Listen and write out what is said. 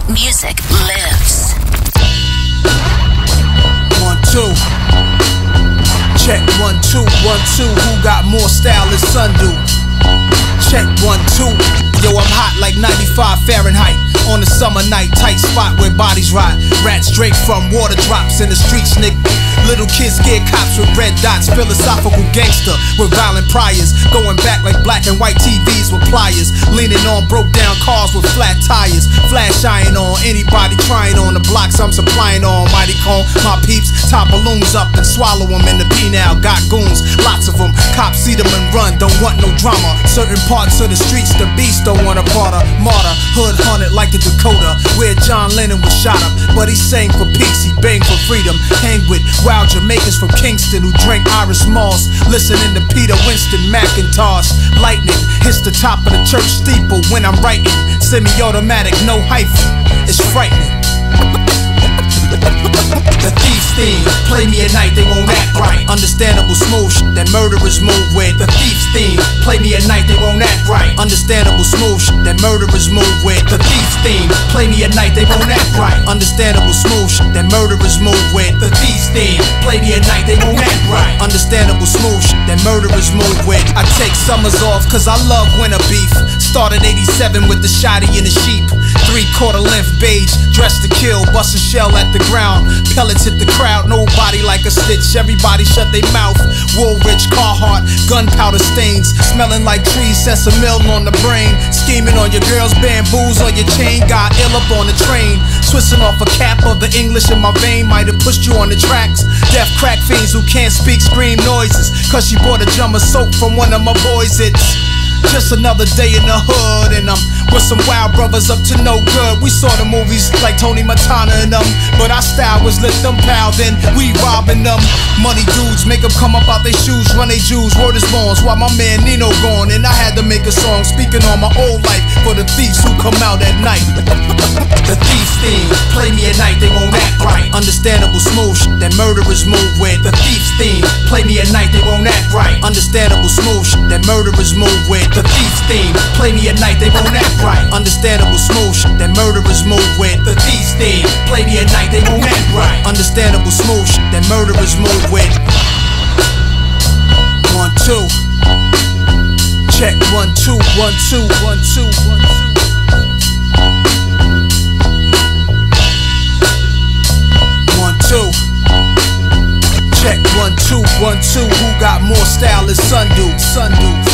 Music lives. 1, 2. Check 1, 2, 1, 2. Who got more style than Sundu? Check 1, 2. Yo, I'm hot like 95 Fahrenheit. On a summer night, tight spot where bodies rot. Rats drink from water drops in the streets, nigga. Little kids scared cops with red dots. Philosophical gangster with violent priors. Going back like black and white TVs with pliers. Leaning on broke down cars with flat tires. Flash iron on anybody trying on the blocks I'm supplying on. Mighty cone, my peeps tie balloons up and swallow them in the penal. Got goons, lots of them. Cops see them and run, don't want no drama. Certain parts of the streets, the beast don't want a part of. Martyr, hood haunted like the Dakota, where John Lennon was shot up. But he sang for peace, he banged for freedom. Hang with wild Jamaicans from Kingston who drank Irish Moss. Listening to Peter Winston McIntosh. Lightning hits the top of the church steeple when I'm writing. Semi-automatic, no hyphen, it's frightening. The thief's theme, play me at night, they won't act right. Understandable smooth shit that murderers move with. The thief's theme, play me at night, they won't act right. Understandable smooth shit that murderers move with. The thief's theme, play me at night, they won't act right. Understandable smooth shit that murderers move with. The thief's theme, play me at night, they won't act right. Understandable smooth shit that murderers move with. I take summers off cause I love winter beef. Started 87 with the shotty and the sheep. 3/4 length beige, dressed to kill, bust a shell at the ground. Pellets hit the crowd, nobody like a stitch. Everybody shut their mouth. Woolrich, Carhartt, gunpowder stains. Smelling like trees, sets a mill on the brain. Scheming on your girls, bamboos on your chain. Got ill up on the train. Twisting off a cap of the English in my vein. Might have pushed you on the tracks. Deaf crack fiends who can't speak scream noises. Cause she bought a jar of soap from one of my boys. It's just another day in the hood, and I'm with some wild brothers up to no good. We saw the movies like Tony Montana and them, but our style was let them pal, then we robbing them. Money dudes make them come up out their shoes, run they Jews, word is bonds, while my man Nino gone. And I had to make a song speaking on my old life for the thieves who come out at night. The thief's theme, play me at night, they won't act right. Understandable smooth shit that murderers move with. The thief's theme, play me at night, they won't act right. Understandable smooth shit that murderers move with. The thief's theme, play me at night, they won't act right. Understandable smooth shit that murderers move with. The thief's theme, play me at night, they won't act right. Understandable smooth shit that murderers move with. 1, 2. Check 1, 2, 1, 2, 1, 2, 1, 2. 1, 2. Check 1, 2, 1, 2. Who got more style than Sundu?